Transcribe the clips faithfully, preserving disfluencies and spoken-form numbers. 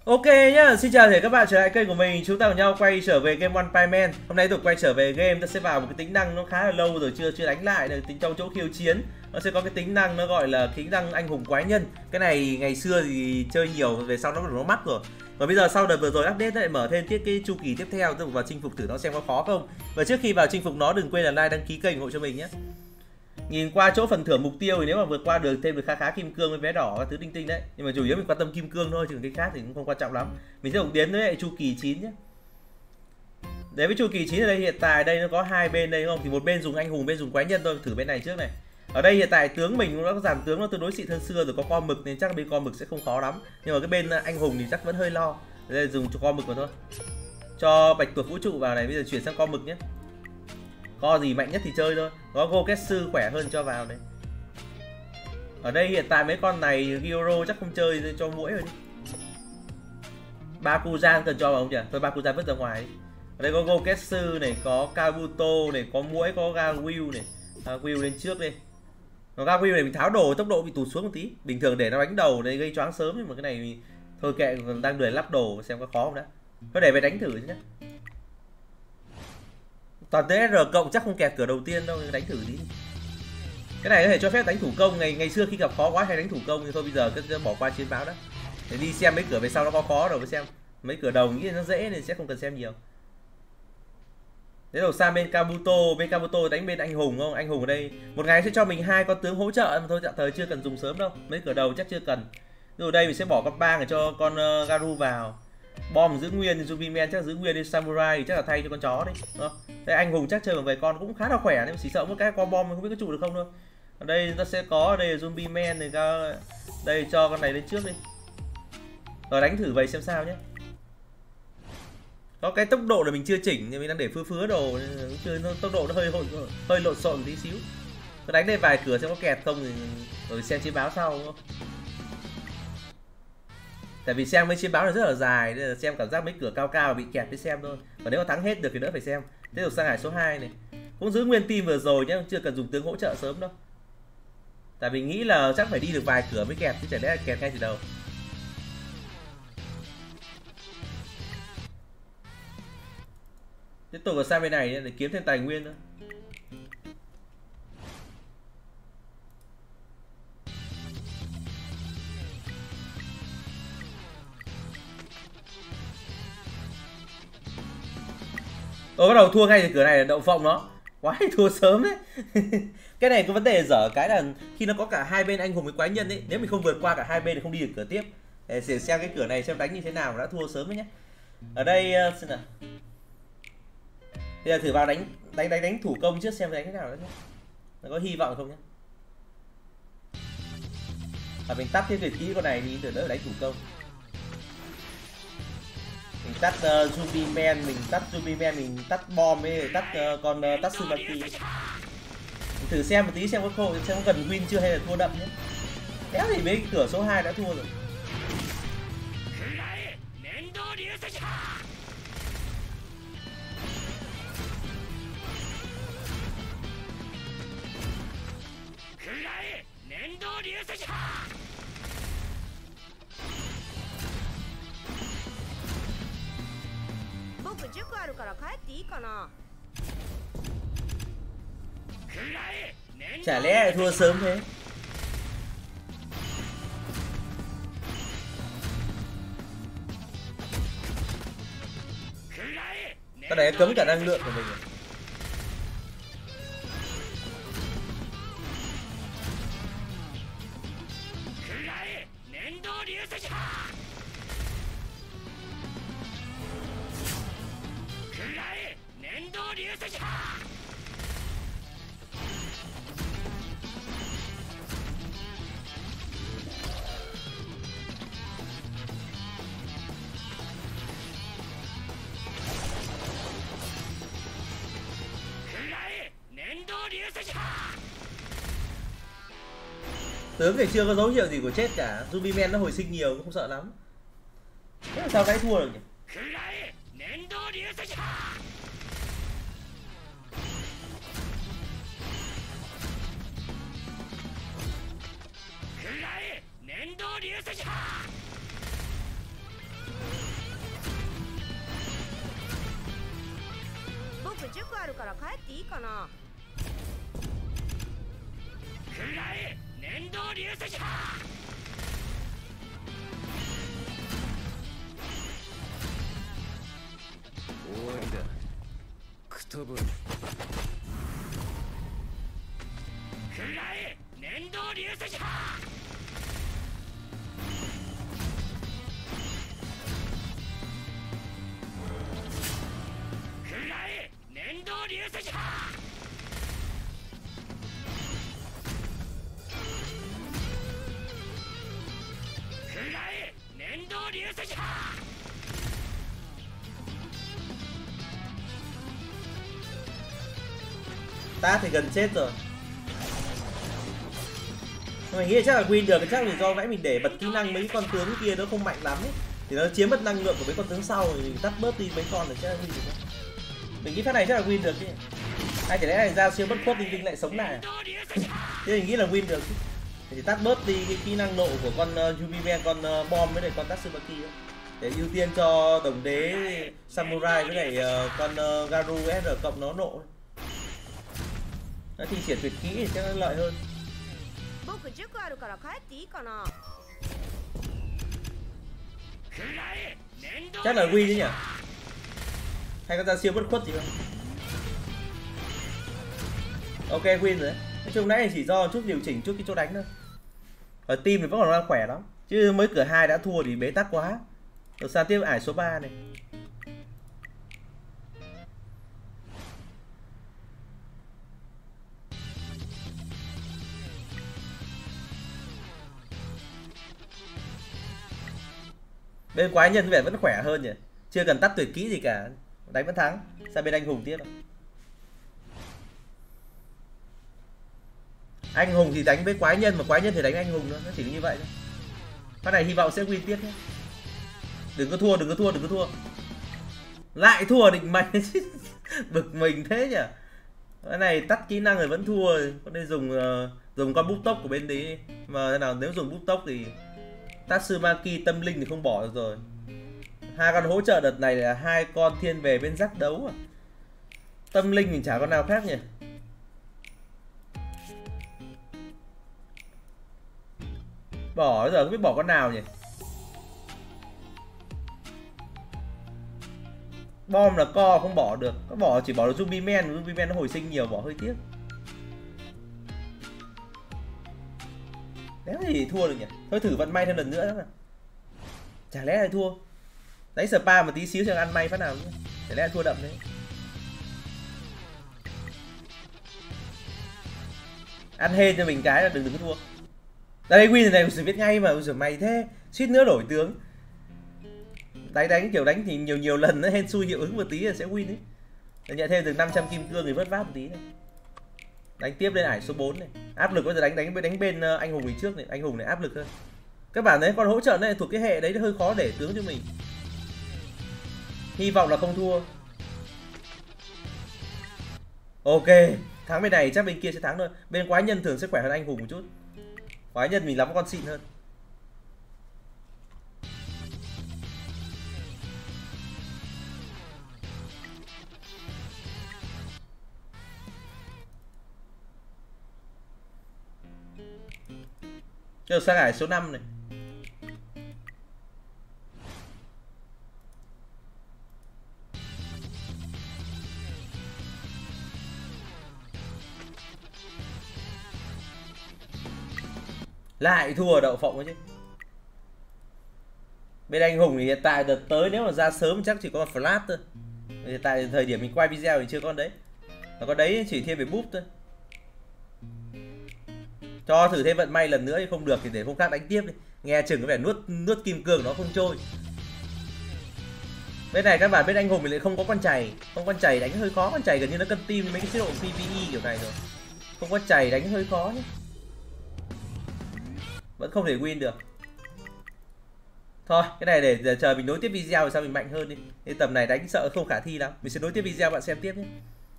Ok nhá, xin chào tất cả các bạn trở lại kênh của mình. Chúng ta cùng nhau quay trở về game One Punch Man. Hôm nay tôi quay trở về game, ta sẽ vào một cái tính năng nó khá là lâu rồi chưa chưa đánh lại được, tính trong chỗ khiêu chiến. Nó sẽ có cái tính năng nó gọi là tính năng anh hùng quái nhân. Cái này ngày xưa thì chơi nhiều, về sau nó nó mắc rồi. Và bây giờ sau đợt vừa rồi update lại mở thêm tiếp cái chu kỳ tiếp theo, tôi vào chinh phục thử nó xem có khó không. Và trước khi vào chinh phục nó đừng quên là like, đăng ký kênh ủng hộ cho mình nhé. Nhìn qua chỗ phần thưởng mục tiêu thì nếu mà vượt qua được thêm được khá khá kim cương với vé đỏ các thứ tinh tinh đấy, nhưng mà chủ yếu mình quan tâm kim cương thôi, chứ cái khác thì cũng không quan trọng lắm. Mình sẽ cùng tiến với chu kỳ chín nhé. Đến với chu kỳ chín ở đây hiện tại đây nó có hai bên đây không, thì một bên dùng anh hùng, bên dùng quái nhân thôi. Thử bên này trước này. Ở đây hiện tại tướng mình nó có dàn tướng nó tương đối xịn hơn xưa rồi, có co mực nên chắc bên co mực sẽ không khó lắm, nhưng mà cái bên anh hùng thì chắc vẫn hơi lo. Đây dùng cho co mực mà thôi. Cho bạch tuộc vũ trụ vào này, bây giờ chuyển sang co mực nhé. Co gì mạnh nhất thì chơi thôi. Có Goketsu khỏe hơn cho vào đấy. Ở đây hiện tại mấy con này Gyoro chắc không chơi, cho muỗi rồi đi. Bakuzan cần cho vào không nhỉ? Thôi Bakuzan vứt ra ngoài đi. Ở đây có Goketsu này, có Kabuto này, có muỗi, có Gargoyle này. Gargoyle lên trước đi. Còn Gargoyle này mình tháo đồ tốc độ bị tụt xuống một tí. Bình thường để nó đánh đầu đây gây choáng sớm, nhưng mà cái này mình... thôi kệ, còn đang lười lắp đồ xem có khó không đã. Thôi để về đánh thử nhé. Toàn tới R cộng chắc không kẹt cửa đầu tiên đâu, đánh thử đi. Cái này có thể cho phép đánh thủ công, ngày ngày xưa khi gặp khó quá hay đánh thủ công thì thôi bây giờ cứ bỏ qua chiến báo đó. Để đi xem mấy cửa về sau nó có khó rồi mới xem. Mấy cửa đầu nghĩ nó dễ nên sẽ không cần xem nhiều. Thế đầu sang bên Kabuto, bên Kabuto đánh bên anh hùng không? Anh hùng ở đây một ngày sẽ cho mình hai con tướng hỗ trợ mà thôi, tạm thời chưa cần dùng sớm đâu. Mấy cửa đầu chắc chưa cần. Rồi đây mình sẽ bỏ con bang để cho con uh, Garu vào. Bom giữ nguyên, Zubiman chắc giữ nguyên đi, Samurai thì chắc là thay cho con chó đấy. Đây anh hùng chắc chơi bằng về con cũng khá là khỏe, nhưng chỉ sợ một cái con bom mình không biết có trụ được không thôi. Ở đây ta sẽ có ở đây là Zubiman này, ra đây cho con này lên trước đi. Rồi đánh thử vậy xem sao nhé. Có cái tốc độ là mình chưa chỉnh, nhưng mình đang để phứa phứa đồ, chơi tốc độ nó hơi hơi, hơi lộn xộn tí xíu. Cứ đánh đây vài cửa xem có kẹt không thì rồi xem chiến báo sau đúng không? Tại vì xem mấy chiến báo này rất là dài nên là xem cảm giác mấy cửa cao cao bị kẹt mới xem thôi. Và nếu mà thắng hết được thì đỡ phải xem. Tiếp tục sang hải số hai này. Cũng giữ nguyên team vừa rồi nhé, chưa cần dùng tướng hỗ trợ sớm đâu. Tại vì nghĩ là chắc phải đi được vài cửa mới kẹt, chứ chả lẽ là kẹt ngay từ đầu. Tiếp tục vào sang bên này để kiếm thêm tài nguyên nữa. Tôi bắt đầu thua ngay từ cửa này là đậu phộng nó. Quá thua sớm đấy. Cái này có vấn đề dở cái là khi nó có cả hai bên anh hùng với quái nhân ấy, nếu mình không vượt qua cả hai bên thì không đi được cửa tiếp. Để xem cái cửa này xem đánh như thế nào, đã thua sớm đấy nhé. Ở đây xem nào. Bây giờ thử vào đánh đánh đánh đánh thủ công trước xem đánh thế nào nữa nhé. Nó có hy vọng không nhé. Và mình tắt cái việc kỹ con này đi để đỡ đánh thủ công. Mình tắt uh, Zubiman, mình tắt Zubiman, mình tắt bom ấy, tắt uh, con uh, Tatsumaki. Mình thử xem một tí xem có cơ hội, xem có cần win chưa hay là thua đậm nhé. Kéo thì mấy cửa số hai đã thua rồi. Chả lẽ lại thua sớm thế? Cái này cấm cả năng lượng của mình. Tướng thì chưa có dấu hiệu gì của chết cả. Zubiman nó hồi sinh nhiều cũng không sợ lắm. Thế là sao cái thua được nhỉ? Ta thì gần chết rồi. Mình nghĩ chắc là win được, chắc là do nãy mình để bật kỹ năng mấy con tướng kia nó không mạnh lắm ấy, thì nó chiếm mất năng lượng của mấy con tướng sau thì mình tắt bớt đi mấy con để chắc là win được. Mình nghĩ phát này chắc là win được chứ. Hay chỉ lẽ này ra siêu bất khuất linh linh lại sống lại. Thế mình nghĩ là win được chứ. Thì tắt bớt đi cái kỹ năng nộ của con uh, Yubimen, con uh, bom với lại con Tatsumaki để ưu tiên cho đồng đế Samurai với lại uh, con uh, Garu ét rờ cộng nó nộ. Nó thi triển tuyệt kỹ thì chắc nó lợi hơn. Chắc là win chứ nhỉ? Hay có ra siêu bất khuất gì không? Ok win rồi đấy. Nói chung nãy chỉ do chút điều chỉnh chút cái chỗ đánh thôi. Ở team thì vẫn còn đang khỏe lắm. Chứ mới cửa hai đã thua thì bế tắc quá. Rồi sang tiếp ải số ba này. Bên quái nhân vẻ vẫn khỏe hơn nhỉ. Chưa cần tắt tuyệt kỹ gì cả. Đánh vẫn thắng. Sang bên anh hùng tiếp. Anh hùng thì đánh với quái nhân, mà quái nhân thì đánh anh hùng nữa. Nó chỉ như vậy thôi. Phát này hy vọng sẽ win tiếp nhé. Đừng có thua, đừng có thua, đừng có thua. Lại thua định mạch. Bực mình thế nhỉ. Cái này tắt kỹ năng rồi vẫn thua. Có nên dùng uh, dùng con bút tốc của bên đấy. Mà nào nếu dùng bút tốc thì Tatsumaki tâm linh thì không bỏ được rồi. Hai con hỗ trợ đợt này là hai con thiên về bên rắc đấu à. Tâm linh mình chả con nào khác nhỉ. Bỏ giờ không biết bỏ con nào nhỉ. Bom là co không bỏ được. Có bỏ chỉ bỏ được Yubimen, Yubimen nó hồi sinh nhiều, bỏ hơi tiếc. Đéo thì thua được nhỉ. Thôi thử vận may thêm lần nữa đó. Chả lẽ lại thua. Đánh spa một tí xíu cho ăn may phát nào nữa. Chả lẽ thua đậm đấy. Ăn hên cho mình cái là đừng đừng có thua. Đây win này mình biết ngay mà, rồi mày thế suýt nữa đổi tướng. Đánh đánh kiểu đánh thì nhiều nhiều lần nó hên xui hiệu ứng một tí là sẽ win ấy. Để nhận thêm được năm trăm kim cương thì vớt vát một tí này. Đánh tiếp lên ải số bốn này. Áp lực bây giờ đánh đánh đánh bên uh, anh hùng mình trước này, anh hùng này áp lực hơn. Các bạn thấy con hỗ trợ này thuộc cái hệ đấy, nó hơi khó để tướng cho mình. Hy vọng là không thua. Ok, thắng bên này chắc bên kia sẽ thắng thôi. Bên quái nhân thường sẽ khỏe hơn anh hùng một chút. Quái nhân mình lắm con xịn hơn. Rồi sang ải số năm này. Lại thua đậu phộng ấy chứ. Bên anh hùng thì hiện tại đợt tới nếu mà ra sớm chắc chỉ có flash thôi. Hiện tại thời điểm mình quay video thì chưa con đấy. Và con đấy chỉ thêm về búp thôi. Cho thử thêm vận may lần nữa, thì không được thì để hôm khác đánh tiếp đi. Nghe chừng có vẻ nuốt nuốt kim cương nó không trôi. Bên này các bạn bên anh hùng mình lại không có con chày, không con chày đánh hơi khó, con chày gần như nó cân tim mấy cái chế độ pê vê e kiểu này rồi. Không có chày đánh hơi khó nhé. Vẫn không thể win được. Thôi cái này để chờ mình nối tiếp video rồi sao mình mạnh hơn đi. Cái tầm này đánh sợ không khả thi lắm. Mình sẽ nối tiếp video bạn xem tiếp nhé.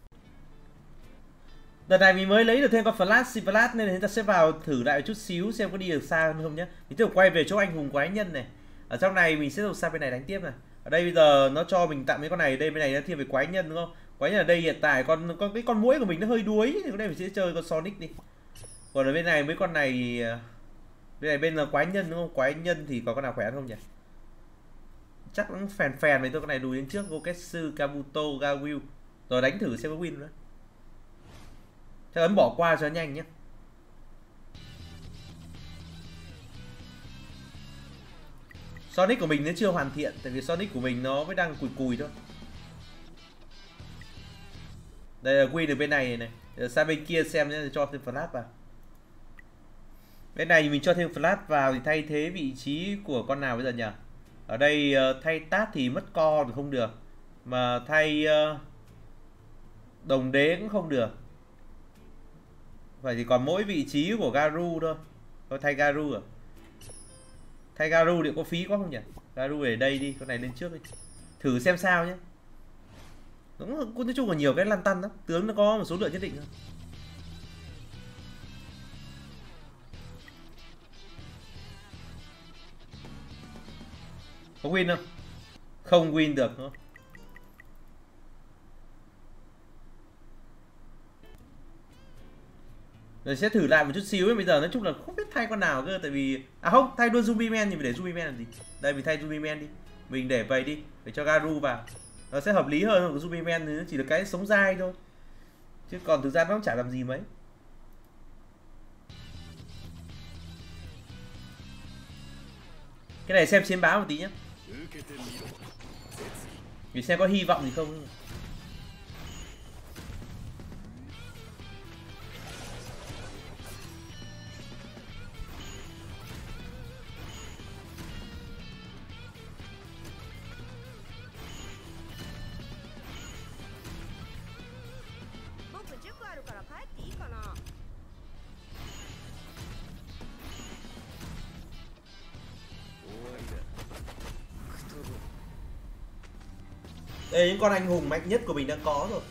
Đợt này mình mới lấy được thêm con flash, si flash nên là chúng ta sẽ vào thử lại một chút xíu xem có đi được xa hơn không nhé. Mình tiếp tục quay về chỗ anh hùng quái nhân này. Ở trong này mình sẽ được sang bên này đánh tiếp này. Ở đây bây giờ nó cho mình tặng mấy con này, đây bên này nó thiên về quái nhân đúng không? Quái nhân ở đây hiện tại con con cái con muỗi của mình nó hơi đuối thì ở đây mình sẽ chơi con Sonic đi. Còn ở bên này mấy con này, bên này bên là quái nhân đúng không? Quái nhân thì có con nào khỏe hơn không nhỉ? Chắc nó phèn phèn với tôi, con này đùi đến trước. Goketsu, Kabuto, Gawil. Rồi đánh thử xem có win nữa. Chắc ấn bỏ qua cho nhanh nhé. Sonic của mình nó chưa hoàn thiện, tại vì Sonic của mình nó mới đang cùi cùi thôi. Đây là win được bên này này. Để sang bên kia xem nhé, cho thêm flash vào. Bên này mình cho thêm flash vào thì thay thế vị trí của con nào bây giờ nhỉ? Ở đây thay tát thì mất co thì không được. Mà thay đồng đế cũng không được. Vậy thì còn mỗi vị trí của Garu thôi. Thôi thay Garu à? Thay Garu thì có phí quá không nhỉ? Garu để đây đi, con này lên trước đi. Thử xem sao nhé. Đúng, nói chung là nhiều cái lăn tăn lắm. Tướng nó có một số lượng nhất định thôi. Có win không? Không win được nữa. Rồi sẽ thử lại một chút xíu ấy. Bây giờ nói chung là không biết thay con nào cơ. Tại vì... À không, thay luôn Zombie Man thì mình để Zombie Man làm gì? Đây mình thay Zombie Man đi. Mình để vậy đi. Để cho Garu vào. Nó sẽ hợp lý hơn. Zombie Man thì nó chỉ là cái sống dai thôi. Chứ còn thực ra nó cũng chả làm gì mấy. Cái này xem chiến báo một tí nhé. Vì xem có hy vọng gì không. Đây những con anh hùng mạnh nhất của mình đang có rồi.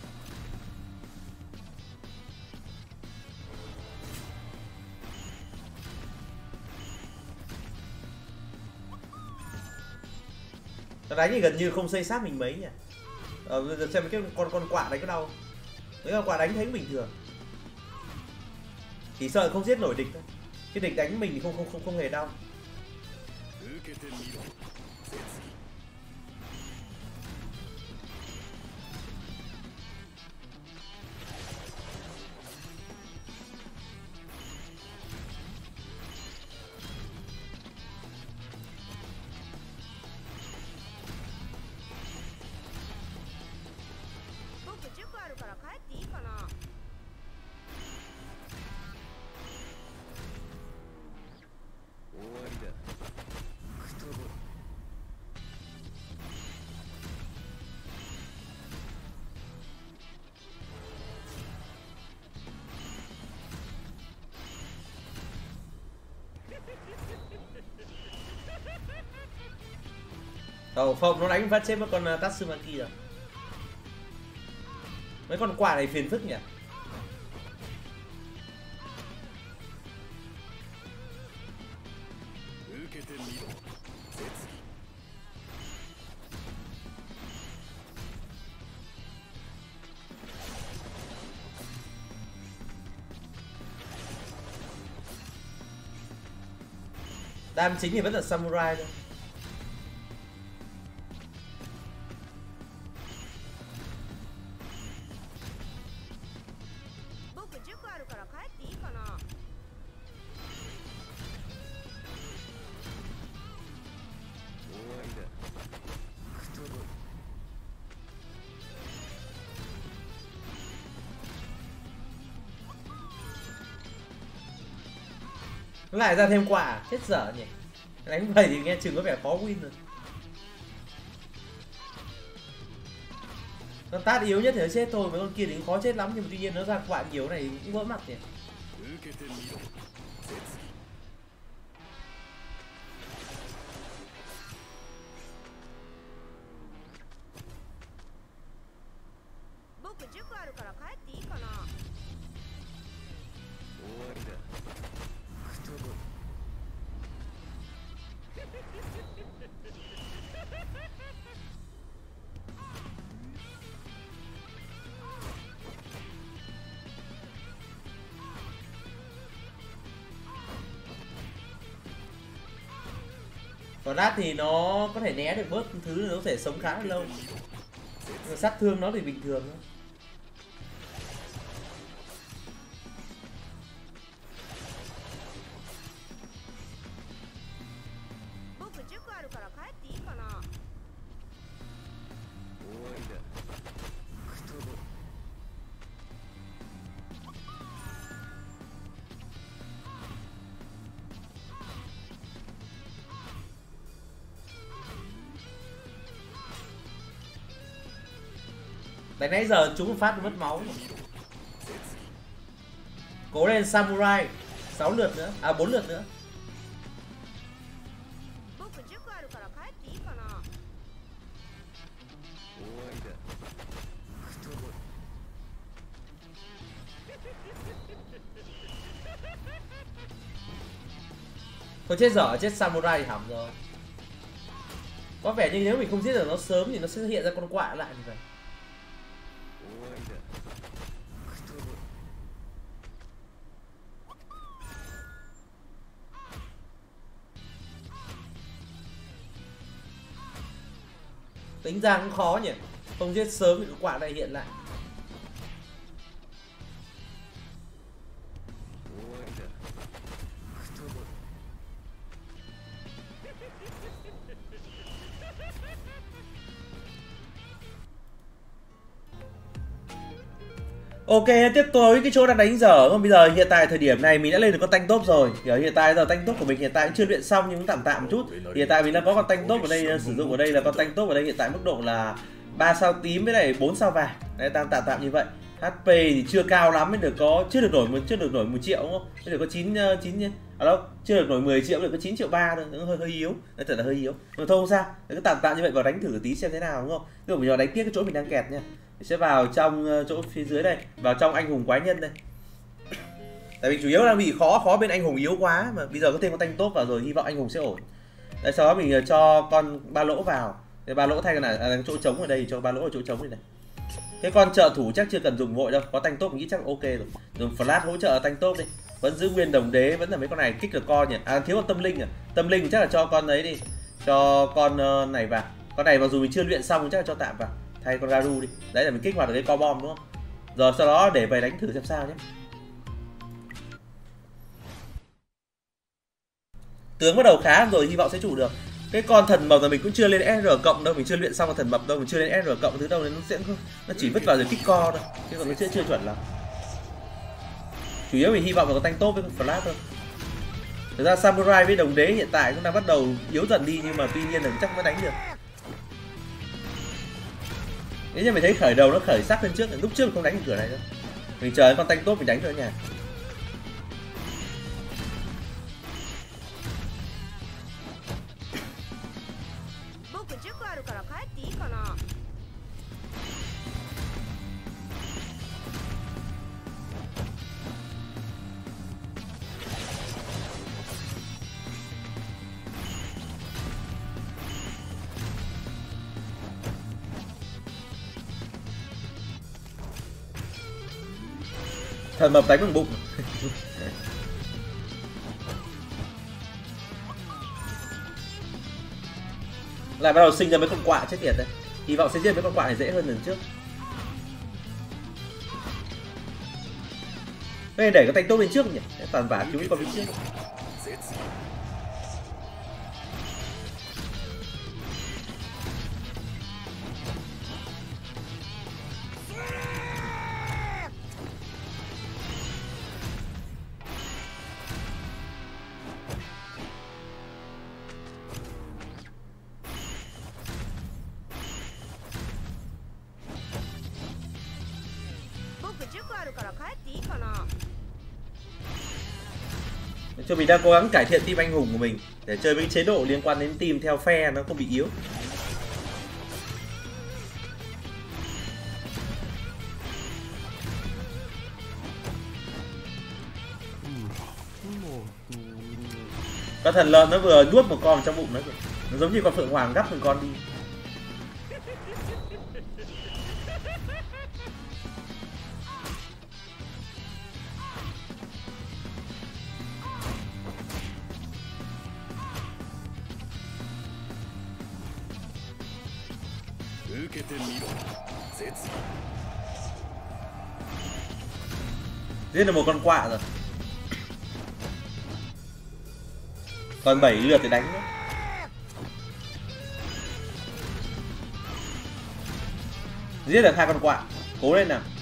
Nó đánh thì gần như không xây sát mình mấy nhỉ. Ờ, giờ xem cái con con quạ đánh có đau. Mấy con quạ đánh thấy bình thường. Chỉ sợ không giết nổi địch thôi. Cái địch đánh mình thì không không không không hề đau. Đầu không, nó đánh phát chết một con Tatsumaki rồi. Mấy con quạ này phiền phức nhỉ. Đam chính thì vẫn là Samurai thôi. Nó lại ra thêm quả, chết dở nhỉ. Đánh vậy thì nghe chừng có vẻ khó win rồi. Con tát yếu nhất thì nó chết thôi, mấy con kia thì khó chết lắm, nhưng mà tuy nhiên nó ra quả nhiều này cũng vỡ mặt nhỉ. Còn lát thì nó có thể né được bớt thứ, nó có thể sống khá là lâu. Nhưng sát thương nó thì bình thường thôi. Đánh nãy giờ chúng một phát nó mất máu. Cố lên Samurai. Sáu lượt nữa, à bốn lượt nữa. Thôi chết dở, chết Samurai thì hỏng rồi. Có vẻ như nếu mình không giết được nó sớm thì nó sẽ hiện ra con quạ lại như vậy. Tính ra cũng khó nhỉ. Không giết sớm thì con quạ lại hiện lại. Ok, tiếp tới cái chỗ đang đánh dở. Còn bây giờ hiện tại thời điểm này mình đã lên được con tanh top rồi. Ở hiện tại giờ tanh top của mình hiện tại cũng chưa luyện xong nhưng cũng tạm tạm một chút. Hiện tại mình đã có con tanh top ở đây, sử dụng ở đây là con tanh top ở đây hiện tại mức độ là ba sao tím với lại bốn sao vàng. Đấy, tạm tạm tạm như vậy. hát pê thì chưa cao lắm, mới được có chưa được nổi chưa được nổi một triệu đúng không? Mới được có chín chín à đâu, chưa được nổi mười triệu, được có chín triệu ba thôi, nó hơi hơi yếu. Đấy, thật là hơi yếu. Nhưng mà thôi không sao. Đấy, cứ tạm tạm như vậy vào đánh thử tí xem thế nào đúng không? Rồi mình vào đánh tiếp cái chỗ mình đang kẹt nha. Sẽ vào trong chỗ phía dưới đây, vào trong anh hùng quái nhân đây. Tại vì chủ yếu là bị khó khó bên anh hùng yếu quá, mà bây giờ có thêm con tanh top vào rồi hy vọng anh hùng sẽ ổn. Đấy, sau đó mình cho con ba lỗ vào, cái ba lỗ thay cái này à, chỗ trống ở đây, cho ba lỗ ở chỗ trống này này. Cái con trợ thủ chắc chưa cần dùng vội đâu, có tanh top mình nghĩ chắc ok rồi. Dùng flash hỗ trợ tanh top đi, vẫn giữ nguyên đồng đế, vẫn là mấy con này kích được con nhỉ. À thiếu con tâm linh à, tâm linh chắc là cho con ấy đi, cho con này vào. Con này mặc dù mình chưa luyện xong chắc là cho tạm vào, thay con Garu đi. Đấy là mình kích hoạt được cái co bom đúng không? Rồi sau đó để về đánh thử xem sao nhé. Tướng bắt đầu khá rồi, hy vọng sẽ trụ được. Cái con thần mập là mình cũng chưa lên ét rờ cộng đâu, mình chưa luyện xong con thần mập đâu, mình chưa lên ét rờ cộng thứ đâu nên nó sẽ nó chỉ vứt vào rồi kích co thôi, chứ còn nó chưa chưa chuẩn lắm. Chủ yếu mình hy vọng là có tanh top với con flash thôi. Thực ra Samurai với đồng đế hiện tại cũng đang bắt đầu yếu dần đi, nhưng mà tuy nhiên là chắc vẫn đánh được. Nếu như mình thấy khởi đầu nó khởi sắc lên trước, lúc trước không đánh được cửa này đâu. Mình chờ con tanh top mình đánh thôi nhà. Thần mập đánh bằng bụng. Lại bắt đầu sinh ra mấy con quạ chết tiệt đây. Hy vọng sẽ giết mấy con quạ này dễ hơn lần trước. Đây để cái tanh tốt bên trước nhỉ, toàn vả cứu con bên trước. Cho mình đang cố gắng cải thiện team anh hùng của mình để chơi với chế độ liên quan đến team theo phe nó không bị yếu. Con thần lợn nó vừa nuốt một con trong bụng nó kìa. Nó giống như con phượng hoàng gắp một con đi. Giết được một con quạ rồi. Còn bảy lượt để đánh nữa. Giết được hai con quạ. Cố lên nào.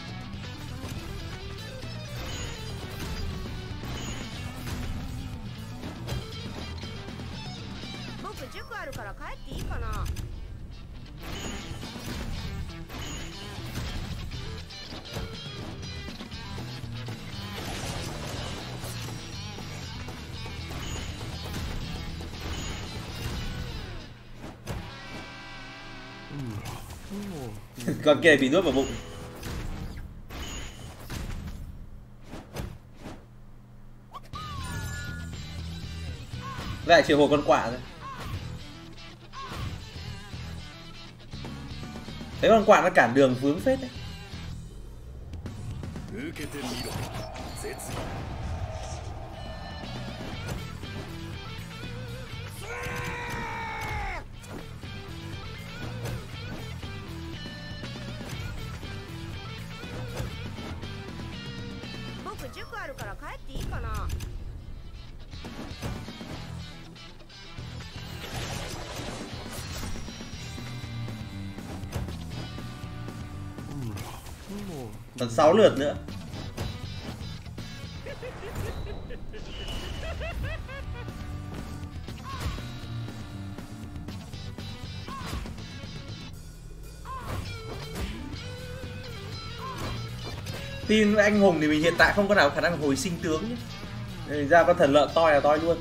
Con kia bị nuốt vào bụng. Lại triệu hồi con quạ rồi. Thấy con quạ nó cản đường vướng phết đấy. Còn sáu lượt nữa. Tin anh hùng thì mình hiện tại không có nào khả năng hồi sinh tướng nhé. Ra con thần lợn to là to luôn.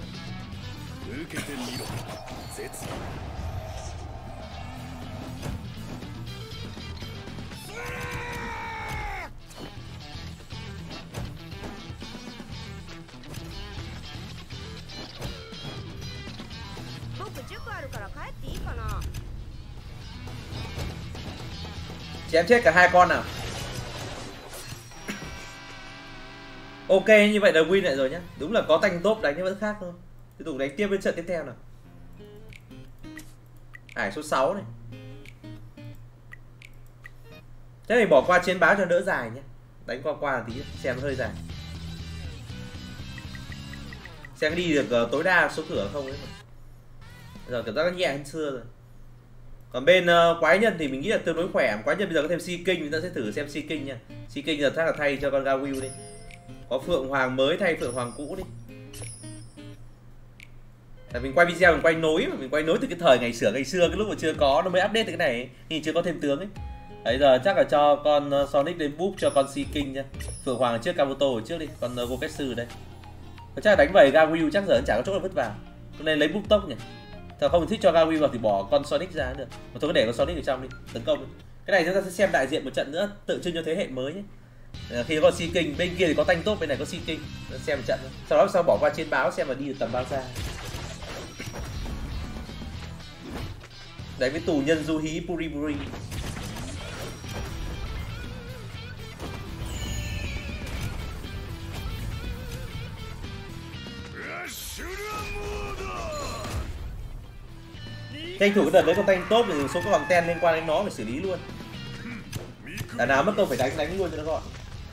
Chém chết cả hai con nào. Ok, như vậy là win lại rồi nhá. Đúng là có tanh top đánh nhưng vẫn khác thôi. Tiếp tục đánh tiếp với trận tiếp theo nào. Ải số sáu này. Thế mình bỏ qua chiến báo cho đỡ dài nhé. Đánh qua qua tí xem nó hơi dài. Xem đi được uh, tối đa số cửa không ấy. Giờ cảm giác nó nhẹ hơn xưa rồi. Còn bên uh, quái nhân thì mình nghĩ là tương đối khỏe. Quái nhân bây giờ có thêm Si Kinh, chúng ta sẽ thử xem Si Kinh nha. Si Kinh giờ chắc là thay cho con Gawiu đi. Có Phượng Hoàng mới thay Phượng Hoàng cũ đi. Tại mình quay video mình quay nối mà mình quay nối từ cái thời ngày xưa ngày xưa cái lúc mà chưa có nó mới update từ cái này ấy, thì chưa có thêm tướng ấy. Đấy giờ chắc là cho con uh, Sonic lên búp cho con Si Kinh nha. Phượng Hoàng trước, Kabuto ở trước đi, còn uh, Goketsu đây. Và chắc là đánh vầy Gawiu chắc giờ chả có chỗ nào vứt vào. Cho nên lấy búp tốc nhỉ. Thật không thích cho Gawiu vào thì bỏ con Sonic ra được. Mà thôi cứ để con Sonic ở trong đi, tấn công đi. Cái này chúng ta sẽ xem đại diện một trận nữa, tượng trưng cho thế hệ mới nhé. Khi có Si Kinh, bên kia thì có tanh tốt, bên này có Si Kinh. Xem một trận nữa. Sau đó sau bỏ qua chiến báo xem mà đi được tầm bao xa. Đấy với tù nhân du hí Puri Puri. Tranh thủ cái đợt đấy con tanh tốt thì số các content liên quan đến nó phải xử lý luôn. Đàn nào mất công phải đánh đánh luôn cho nó gọn.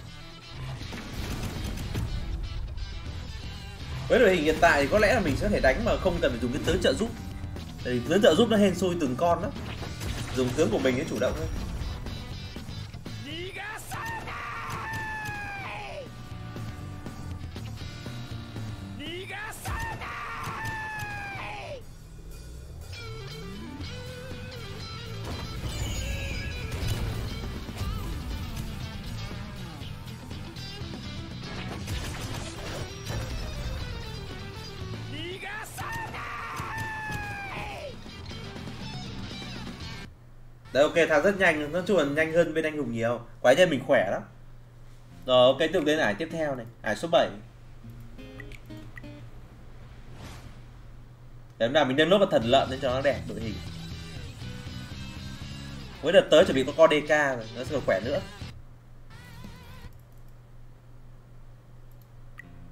Với đội hình hiện tại thì có lẽ là mình sẽ thể đánh mà không cần phải dùng cái tướng trợ giúp. Tại vì tướng trợ giúp nó hên xui từng con đó. Dùng tướng của mình để chủ động thôi. Đấy ok, thằng rất nhanh, nói chung là nhanh hơn bên anh hùng nhiều. Quái nhân mình khỏe lắm. Rồi ok, tiếp tục đến ải tiếp theo này, ải số bảy. Để nào mình nâng nốt con thần lợn lên cho nó đẹp đội hình. Với đợt tới chuẩn bị có con đê ca rồi, nó sẽ còn khỏe nữa.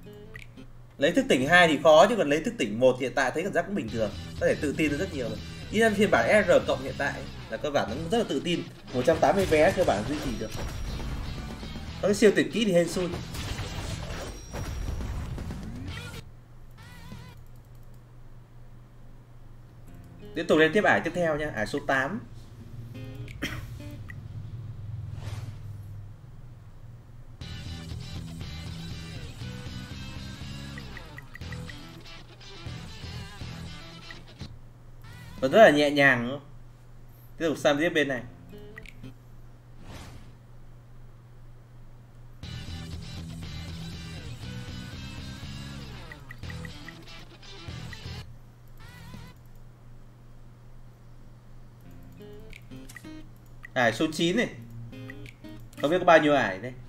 Lấy thức tỉnh hai thì khó chứ còn lấy thức tỉnh một hiện tại thấy cảm giác cũng bình thường. Có thể tự tin hơn rất nhiều rồi. Ý là phiên bản R cộng hiện tại là cơ bản nó rất là tự tin, một trăm tám mươi vé cơ bản duy trì được. Có cái siêu tuyệt kỹ thì hên xui. Tiếp tục lên tiếp ải tiếp theo nhá, ải số tám. Và rất là nhẹ nhàng nữa. Tiếp tục sang tiếp bên này. Ải số chín này. Không biết có bao nhiêu ải đây.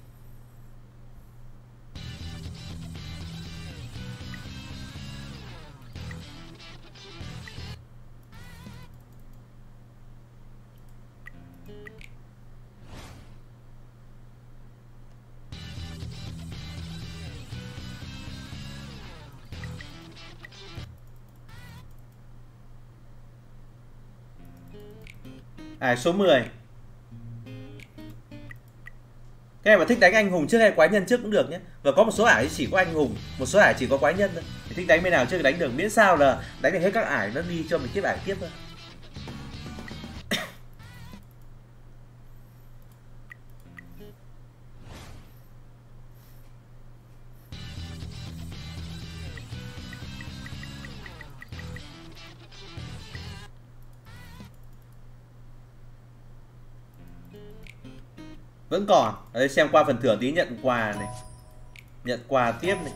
Ải số mười. Cái này mà thích đánh anh hùng trước hay quái nhân trước cũng được nhé. Và có một số ải chỉ có anh hùng, một số ải chỉ có quái nhân thôi. Thì thích đánh bên nào trước đánh được, miễn sao là đánh được hết các ải nó đi cho mình tiếp ải tiếp thôi. Vẫn còn. Ở đây xem qua phần thưởng tí, nhận quà này. Nhận quà tiếp này.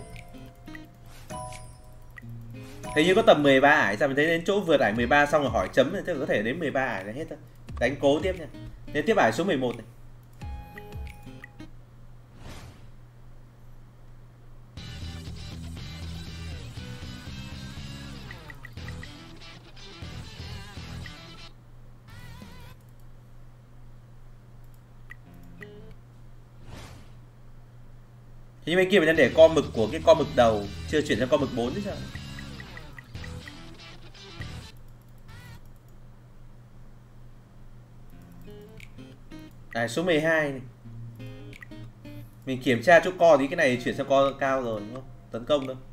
Hình như có tầm mười ba ải, sao mình thấy đến chỗ vượt ải mười ba xong rồi hỏi chấm thì có thể đến mười ba ải là hết thôi. Đánh cố tiếp nha. Đến tiếp ải số mười một này. Nhưng bên kia mình đang để co mực của cái co mực đầu, chưa chuyển sang co mực bốn chứ sao. Này số mười hai này. Mình kiểm tra chỗ co tí, cái này chuyển sang co cao rồi đúng không? Tấn công thôi.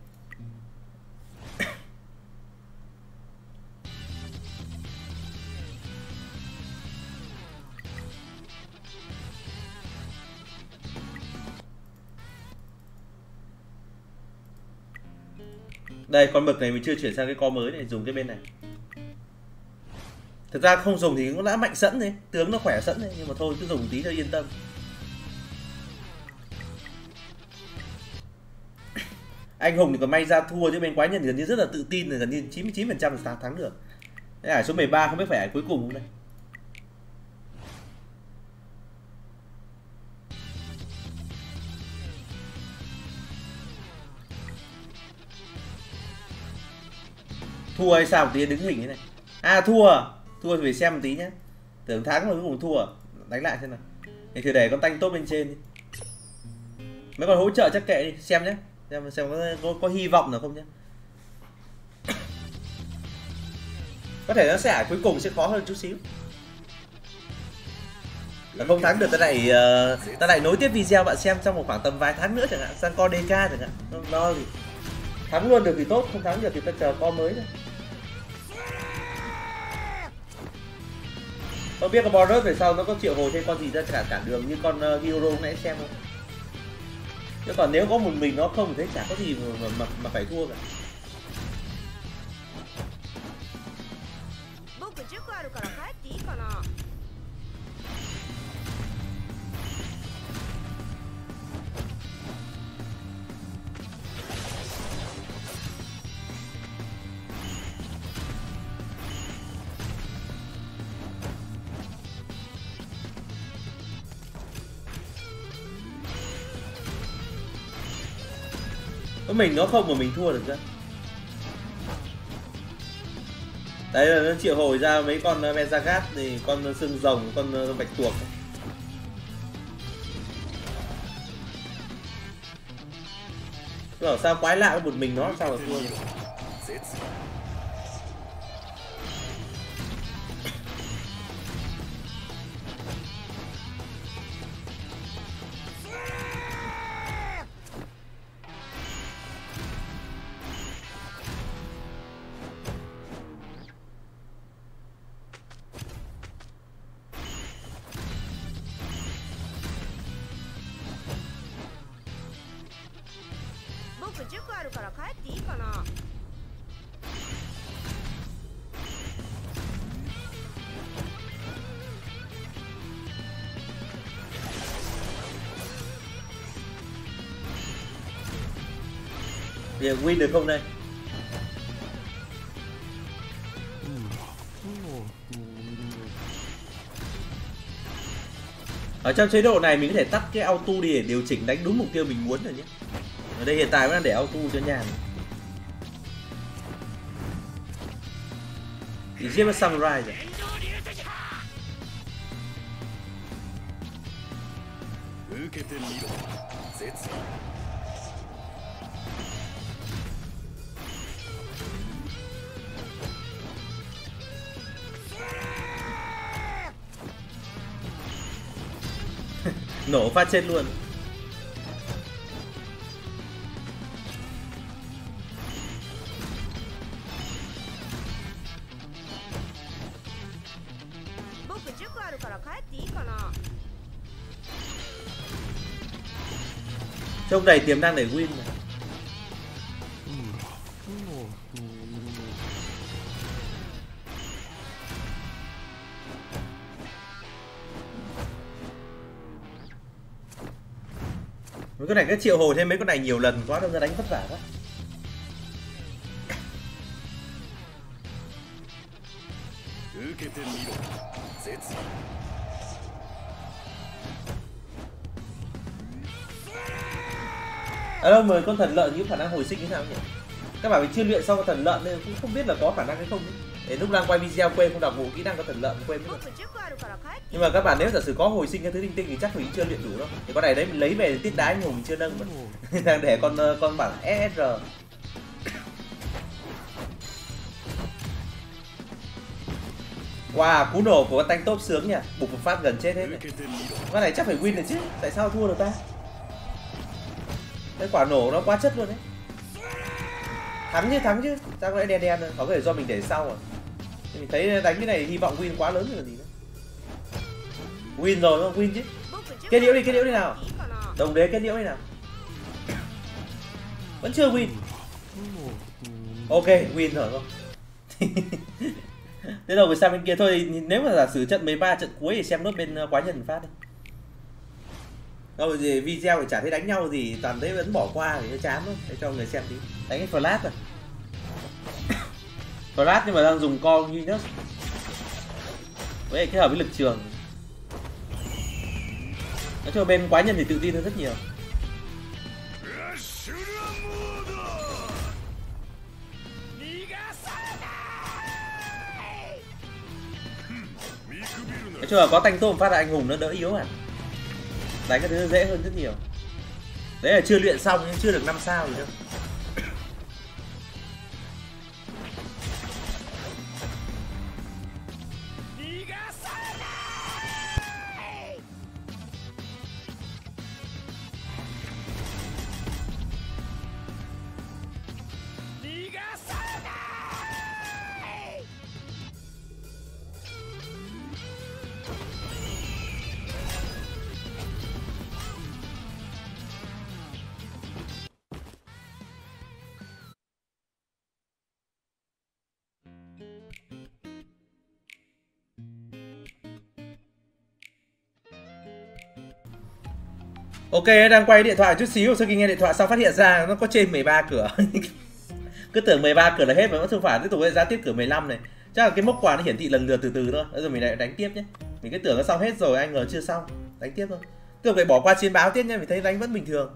Đây con mực này mình chưa chuyển sang cái co mới này, dùng cái bên này. Thực ra không dùng thì cũng đã mạnh sẵn đấy, tướng nó khỏe sẵn đấy, nhưng mà thôi cứ dùng tí cho yên tâm. Anh hùng thì còn may ra thua, chứ bên quái nhân thì gần như rất là tự tin, là gần như chín mươi chín phần trăm là thắng được. Cái ải số mười ba không biết phải ải cuối cùng không đây. Thua hay sao một tí đứng hình thế này. À thua, thua thì phải xem một tí nhé. Tưởng thắng mà cuối cùng thua, đánh lại xem nào. Thì thử để con tanh tốt bên trên đi. Mấy con hỗ trợ chắc kệ đi, xem nhé. Xem xem có, có, có hy vọng nào không nhé. Có thể nó sẽ ải cuối cùng sẽ khó hơn chút xíu. Là không thắng được ta lại uh, ta lại nối tiếp video bạn xem trong một khoảng tầm vài tháng nữa chẳng hạn, sang co đê ca chẳng hạn. Nó, nó thì thắng luôn được thì tốt, không thắng được thì ta chờ co mới thôi. Không biết con Boros về sau nó có triệu hồi thêm con gì ra cả cản đường như con uh, Hero nãy xem không? Chứ còn nếu có một mình nó không thì thấy chả có gì mà, mà, mà phải thua cả. Có mình nó không mà mình thua được chứ. Đấy là nó triệu hồi ra mấy con Mezagat thì con xương rồng, con bạch tuộc. Bảo sao quái lạ một mình nó sao mà thua nhỉ? Giờ win được không đây? Ở trong chế độ này mình có thể tắt cái auto đi để điều chỉnh đánh đúng mục tiêu mình muốn rồi nhé. Ở đây hiện tại vẫn đang để auto cho nhàn. Thì giết với samurai rồi. Nổ phát chết luôn. Trong đầy tiềm năng để win mà. Mấy con này cứ triệu hồi thêm mấy con này nhiều lần quá, đâm ra đánh vất vả quá. Ở đâu mà con thần lợn những khả năng hồi sinh thế nào nhỉ? Các bạn mình chưa luyện xong con thần lợn nên cũng không biết là có khả năng hay không. Để lúc đang quay video quên không đọc bộ kỹ năng con thần lợn quên mất rồi. Nhưng mà các bạn nếu giả sử có hồi sinh cái thứ linh tinh thì chắc mình chưa luyện đủ đâu. Thì con này đấy mình lấy về tiết đá anh hùng mình chưa nâng mà. Đang để con con bảng ét rờ. Wow, cú nổ của con tank top sướng nhỉ. Bục một phát gần chết hết này. Con này chắc phải win được chứ. Tại sao thua được ta? Cái quả nổ nó quá chất luôn đấy. Thắng chứ, thắng chứ. Sao lại đen đen rồi? Có thể do mình để sau rồi. Mình thấy đánh cái này hy vọng win quá lớn rồi gì nữa. Win rồi đúng không? Win chứ. Kết liễu đi, kết liễu đi nào. Đồng đế kết liễu đi nào. Vẫn chưa win. Ok, win rồi không? Thế rồi sang bên kia thôi. Nếu mà giả sử trận mười ba trận cuối thì xem nốt bên quái nhân phát đi. Đâu gì video thì chả thấy đánh nhau gì, toàn thấy vẫn bỏ qua thì nó chán thôi, để cho người xem tí. Đánh cái flash rồi. Flash nhưng mà đang dùng con duy nhất. Với kết hợp với lực trường. Nói chung bên quái nhân thì tự tin hơn rất nhiều. Nói chung là có tanh tôm phát là anh hùng nó đỡ yếu hẳn. Đánh cái thứ dễ hơn rất nhiều. Đấy là chưa luyện xong nhưng chưa được năm sao gì đâu. Ok, đang quay điện thoại chút xíu, sau khi nghe điện thoại xong phát hiện ra nó có trên mười ba cửa. Cứ tưởng mười ba cửa là hết mà vẫn không phải, tiếp tục ra tiếp cửa mười lăm này. Chắc là cái mốc quà nó hiển thị lần lượt từ từ thôi. Bây giờ mình lại đánh tiếp nhé. Mình cứ tưởng nó xong hết rồi, anh ngờ chưa xong. Đánh tiếp thôi. Tiếp tục lại bỏ qua chiến báo tiếp nhé, mình thấy đánh vẫn bình thường.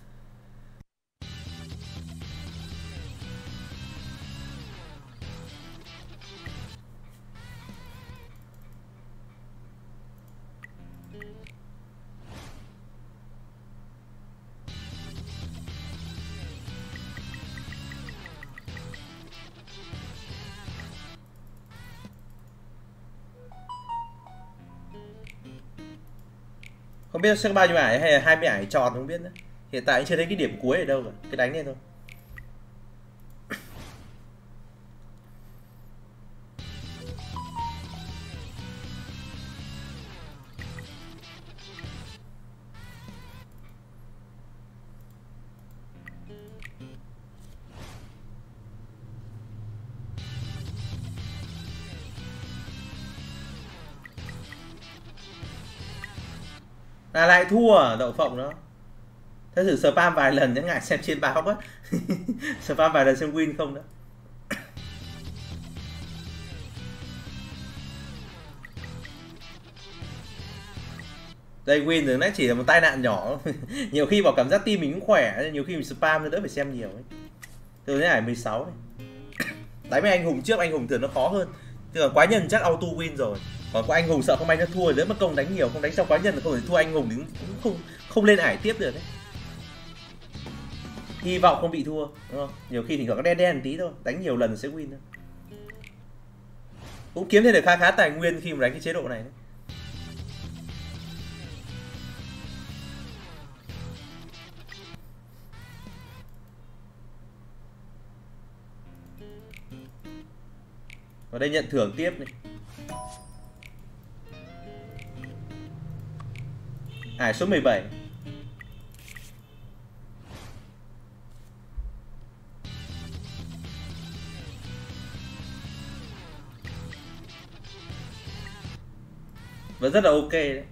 Không biết sẽ bao nhiêu ải hay là hai mươi ải tròn không biết nữa. Hiện tại chưa thấy cái điểm cuối ở đâu cả. Cứ đánh lên thôi. À lại thua à, đậu phộng đó. Thế thử spam vài lần nhé, ngại xem trên báo quá. Spam vài lần xem win không đó. Đây win rồi, nãy chỉ là một tai nạn nhỏ. Nhiều khi bảo cảm giác team mình cũng khỏe, nhiều khi mình spam nó đỡ phải xem nhiều ấy. Từ thế này mười sáu này. Đánh với anh hùng trước, anh hùng thường nó khó hơn. Tức là quái nhân chắc auto win rồi. Còn có anh hùng sợ không may nó thua, đỡ mất công đánh nhiều, không đánh xong quái nhân là không thể thua anh hùng thì cũng không không lên ải tiếp được đấy. Hy vọng không bị thua, đúng không? Nhiều khi thì có đen đen một tí thôi, đánh nhiều lần sẽ win thôi. Cũng kiếm thêm được khá khá tài nguyên khi mà đánh cái chế độ này đấy. Ở đây nhận thưởng tiếp này. Ải số mười bảy. Vẫn rất là ok đấy.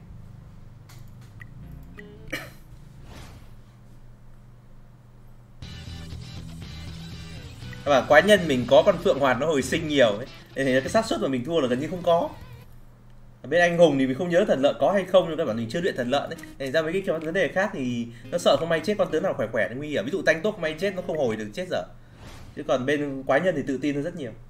Và quái nhân mình có con phượng hoàn nó hồi sinh nhiều ấy, nên thì cái xác suất mà mình thua là gần như không có. Ở bên anh hùng thì mình không nhớ thần lợn có hay không, nhưng các bạn mình chưa luyện thần lợn đấy. Thành ra mấy cái vấn đề khác thì nó sợ không may chết con tướng nào khỏe khỏe thì nguy hiểm. Ví dụ tanh tốt không may chết nó không hồi được chết dở. Chứ còn bên quái nhân thì tự tin hơn rất nhiều.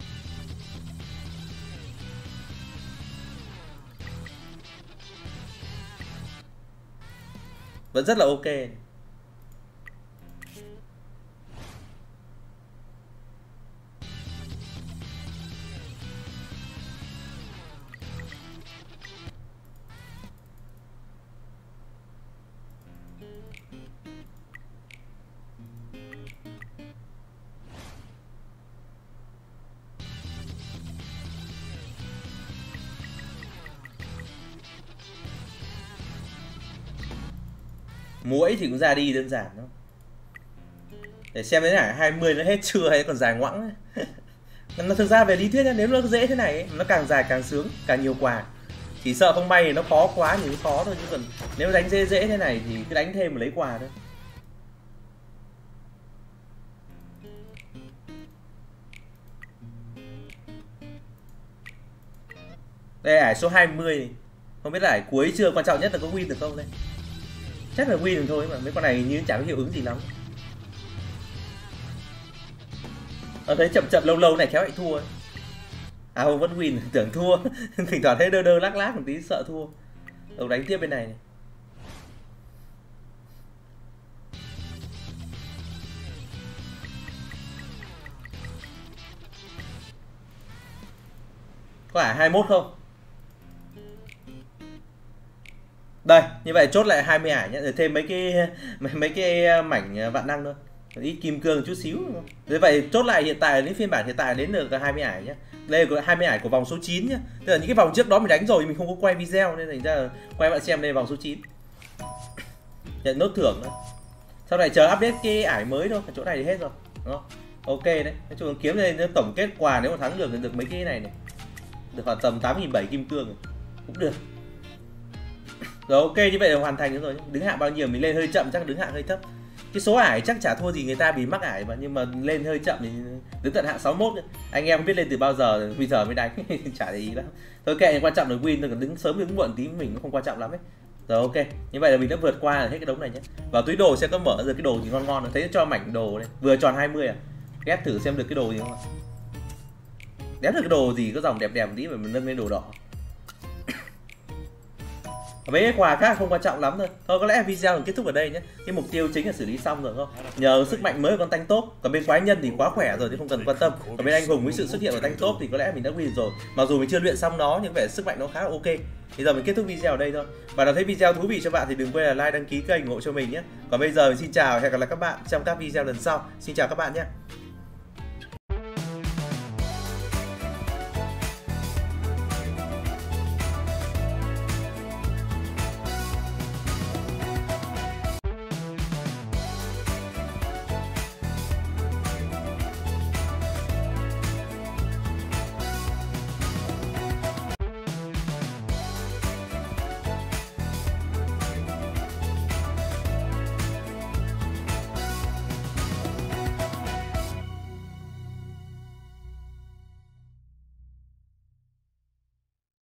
Vẫn rất là ok. Muỗi thì cũng ra đi đơn giản thôi. Để xem thế này hai mươi nó hết chưa hay còn dài ngoẵng. Nó thực ra về lý thuyết nếu nó dễ thế này ấy, nó càng dài càng sướng, càng nhiều quà. Chỉ sợ không may thì nó khó quá thì nó khó thôi, chứ còn nếu đánh dễ dễ thế này thì cứ đánh thêm mà lấy quà thôi. Đây ải số hai mươi. Không biết là ải cuối chưa, quan trọng nhất là có win được không đây. Chắc là win được thôi, mà mấy con này như chẳng có hiệu ứng gì lắm. Ở thấy chậm chậm lâu lâu này khéo lại thua. À không, vẫn win, tưởng thua. Thỉnh thoảng thấy đơ đơ lắc lắc một tí sợ thua. Đầu đánh tiếp bên này này. Có phải hai mươi mốt không? Đây, như vậy chốt lại hai mươi ải nhé, rồi thêm mấy cái mấy, mấy cái mảnh vạn năng thôi. Ít kim cương chút xíu. Như vậy chốt lại hiện tại đến phiên bản hiện tại đến được hai mươi ải nhé. Đây là hai mươi ải của vòng số chín nhé. Tức là những cái vòng trước đó mình đánh rồi mình không có quay video nên thành ra quay bạn xem đây vòng số chín. Nhận nốt thưởng nữa. Sau này chờ update cái ải mới thôi, chỗ này thì hết rồi. Đúng không? Ok đấy. Nói chung là kiếm lên tổng kết quà nếu mà thắng được thì được mấy cái này này. Được khoảng tầm tám nghìn bảy trăm kim cương rồi. Cũng được. Rồi ok, như vậy là hoàn thành rồi. Đứng hạng bao nhiêu mình lên hơi chậm, chắc đứng hạng hơi thấp. Cái số ải chắc chả thua gì người ta vì mắc ải mà, nhưng mà lên hơi chậm thì đứng tận hạng sáu mươi mốt. Anh em không biết lên từ bao giờ, bây giờ mới đánh. Chả để ý lắm. Thôi kệ, quan trọng là win thôi, còn đứng sớm đứng muộn tí mình cũng không quan trọng lắm ấy. Rồi ok, như vậy là mình đã vượt qua hết cái đống này nhé. Vào túi đồ sẽ có mở rồi cái đồ gì ngon ngon, thấy cho mảnh đồ này, vừa tròn hai mươi à. Ghép thử xem được cái đồ gì không ạ. Ghép được cái đồ gì có dòng đẹp đẹp tí mà mình nâng lên đồ đỏ. Mấy cái quà khác không quan trọng lắm thôi. Thôi có lẽ video mình kết thúc ở đây nhé. Cái mục tiêu chính là xử lý xong rồi không? Nhờ sức mạnh mới của con tanh tốt. Còn bên quái nhân thì quá khỏe rồi thì không cần quan tâm. Còn bên anh hùng với sự xuất hiện của tanh tốt thì có lẽ mình đã win rồi. Mặc dù mình chưa luyện xong nó nhưng vẻ sức mạnh nó khá là ok. Bây giờ mình kết thúc video ở đây thôi. Và nếu thấy video thú vị cho bạn thì đừng quên là like, đăng ký kênh ủng hộ cho mình nhé. Còn bây giờ mình xin chào, hẹn gặp lại các bạn trong các video lần sau. Xin chào các bạn nhé.